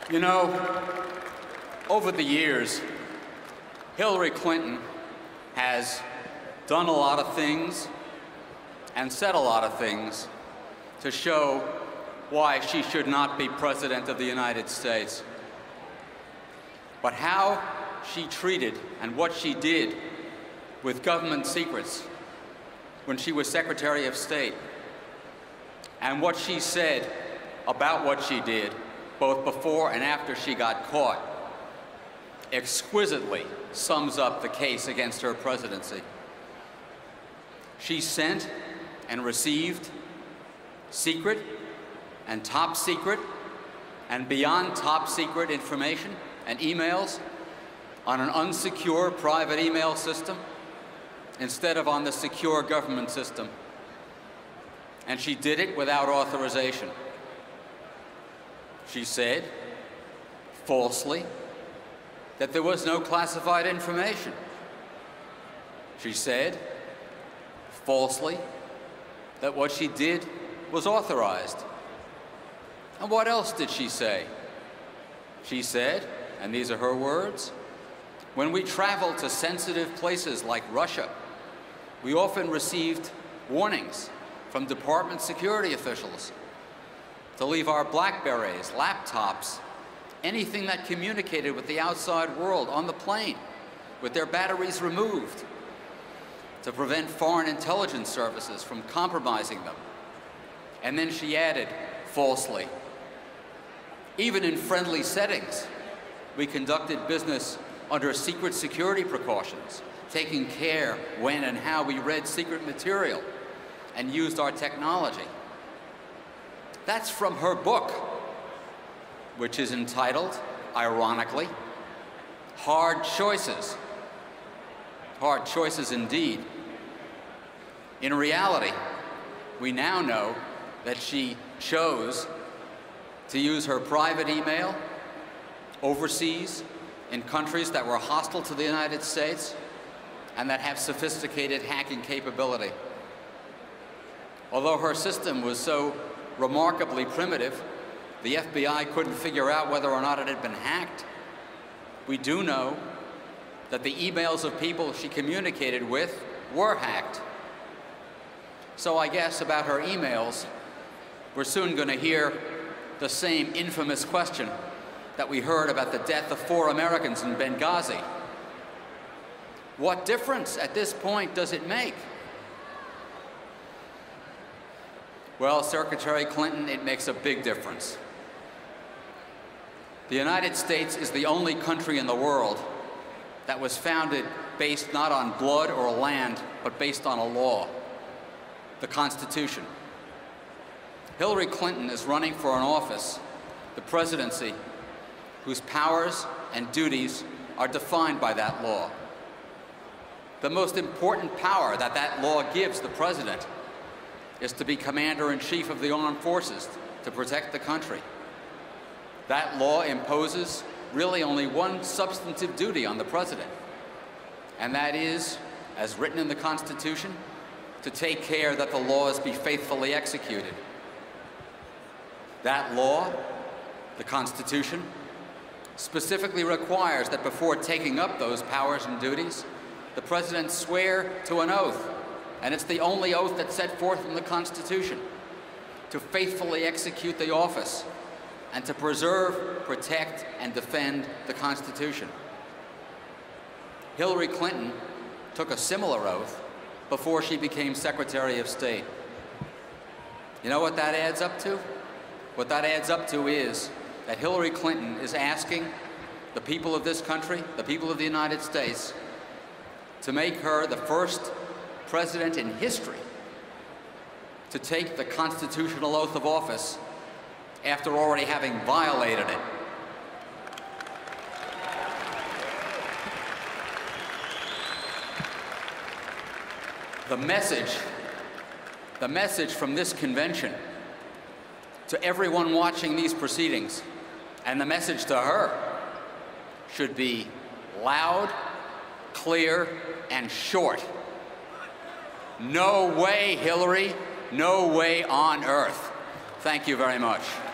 You know, over the years, Hillary Clinton has done a lot of things and said a lot of things to show why she should not be President of the United States. But how she treated and what she did with government secrets when she was Secretary of State, and what she said about what she did, both before and after she got caught, exquisitely sums up the case against her presidency. She sent and received secret and top secret and beyond top secret information and emails on an unsecure private email system instead of on the secure government system. And she did it without authorization. She said, falsely, that there was no classified information. She said, falsely, that what she did was authorized. And what else did she say? She said, and these are her words, when we travel to sensitive places like Russia, we often received warnings from department security officials to leave our BlackBerries, laptops, anything that communicated with the outside world on the plane with their batteries removed to prevent foreign intelligence services from compromising them. And then she added, falsely, even in friendly settings, we conducted business under secret security precautions, taking care when and how we read secret material and used our technology. That's from her book, which is entitled, ironically, Hard Choices. Hard choices indeed. In reality, we now know that she chose to use her private email overseas in countries that were hostile to the United States and that have sophisticated hacking capability. Although her system was so remarkably primitive, the FBI couldn't figure out whether or not it had been hacked. We do know that the emails of people she communicated with were hacked. So I guess about her emails, we're soon going to hear the same infamous question that we heard about the death of 4 Americans in Benghazi. What difference at this point does it make? Well, Secretary Clinton, it makes a big difference. The United States is the only country in the world that was founded based not on blood or land, but based on a law, the Constitution. Hillary Clinton is running for an office, the presidency, whose powers and duties are defined by that law. The most important power that that law gives the president is to be commander-in-chief of the armed forces to protect the country. That law imposes really only one substantive duty on the president, and that is, as written in the Constitution, to take care that the laws be faithfully executed. That law, the Constitution, specifically requires that before taking up those powers and duties, the president swear to an oath, and it's the only oath that's set forth in the Constitution, to faithfully execute the office and to preserve, protect, and defend the Constitution. Hillary Clinton took a similar oath before she became Secretary of State. You know what that adds up to? What that adds up to is that Hillary Clinton is asking the people of this country, the people of the United States, to make her the first president in history to take the constitutional oath of office after already having violated it. The message from this convention to everyone watching these proceedings, and the message to her, should be loud, clear, and short. No way, Hillary. No way on earth. Thank you very much.